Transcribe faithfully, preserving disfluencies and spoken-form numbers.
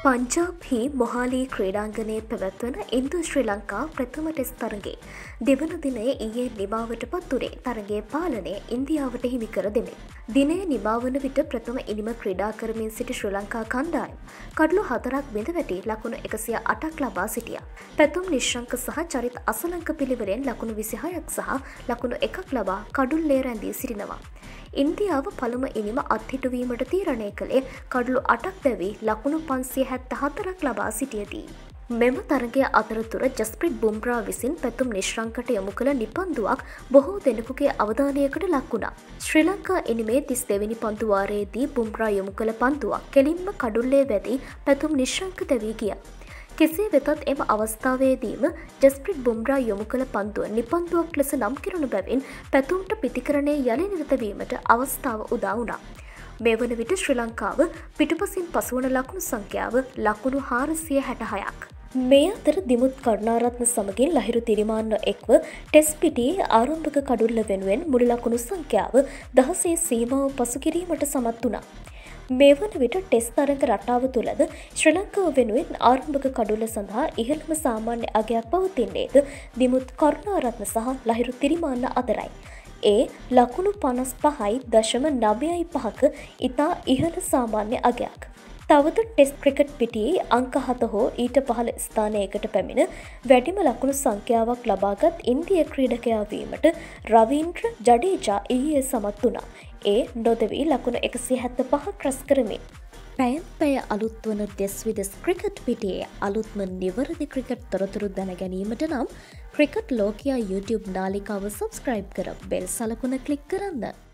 පංජාබ් හි මොහාලී ක්‍රීඩාංගණයේ පැවැත්වන ඉන්දු ශ්‍රී ලංකා ප්‍රථම ටෙස්ට් තරගයේ දෙවන දිනයේ ඊයේ නිමාවට පත් වුණේ තරගයේ පාලනය ඉන්දියාවට හිමි කර දෙමින්. දිනය නිමා වන විට ප්‍රථම ඉනිම ක්‍රීඩා කරමින් සිටි ශ්‍රී ලංකා කණ්ඩායම කඩලු හතරක් බිඳ වැටි ලකුණු එකසිය අටක් ලබා සිටියා. පැතුම් නිශ්ශංක සහ චරිත අසලංක පිළිවෙලෙන් ලකුණු විසිහයක් සහ ලකුණු එකක් ලබා කඩුල්ලේ රැඳී සිටිනවා. ඉන්දියාව පළමු ඉනිම අත්හිටුවීමට තීරණය කළේ කඩලු අටක් දැවී ලකුණු පන්සිය හැත්තහතරක් ලබා සිටියදී. මෙම තරගය අතරතුර ජස්ප්‍රීත් බුම්රා විසින් පැතුම් නිශ්‍රංකට යොමු කළ නිපන්දුවක් බොහෝ දෙනෙකුගේ අවධානයකට ලක් වුණා. ශ්‍රී ලංකා ඉනිමේ තිස් දෙවැනි පන්දුවාරයේදී බුම්රා යොමු කළ පන්දුවක් කෙලින්ම කඩුල්ලේ වැදී පැතුම් නිශ්‍රංක දැවී ගියා. කෙසේ වෙතත් එම අවස්ථාවේදීම ජස්ප්‍රීත් බුම්රා යොමු කළ පන්දුව නිපන්දුවක් ලෙස නම් කෙරුණු බැවින් පැතුම්ට පිතිකරණය යළි නිරතවීමට අවස්ථාව උදා වුණා. මේ වන විට ශ්‍රී ලංකාව පිටුපසින් පසුවන ලකුණු සංඛ්‍යාව ලකුණු හාරසිය හැටහයක්. මේ අතර දිමුත් කරුණාරත්න සමගින් ලහිරු තිරිමාන්න එක්ව ටෙස්ට් පිටියේ ආරම්භක කඩුල්ල වෙනුවෙන් මුළු ලකුණු සංඛ්‍යාව දහසේ සීමාව පසු කිරීමට සමත් වුණා. මේ වන විට ටෙස්ට් තරග රටාව තුළද ශ්‍රී ලංකාව වෙනුවෙන් ආරම්භක කඩුල්ල සඳහා ඉහළම සාමාන්‍ය අගයක් පවතින්නේද දිමුත් කරුණාරත්න සහ ලහිරු තිරිමාන්න අතරයි. ඒ ලකුණු පනස් පහයි දශම නවයයි පහක ඉතා ඉහළ සාමාන්‍ය අගයක්. තවද ටෙස්ට් ක්‍රිකට් පිටියේ අංක හත හෝ ඊට පහළ ස්ථානයකට පැමිණ වැඩිම ලකුණු සංඛ්‍යාවක් ලබාගත් ඉන්දිය ක්‍රීඩකයා වීමට රවීන්ද්‍ර ජඩේජා ඊයේ සමත් වුණා. ඒ නොදවී ලකුණු එකසිය හැත්තපහක් රැස් කරමින්. පැයෙන් පැය අලුත් වන දෙස් විදෙස් ක්‍රිකට් පිටියේ අලුත්ම නිවැරදි ක්‍රිකට් තොරතුරු දැන ගැනීමට නම් ක්‍රිකට් ලෝකයා YouTube නාලිකාව සබ්ස්ක්‍රයිබ් කර බෙල් සලකුණ ක්ලික් කරන්න.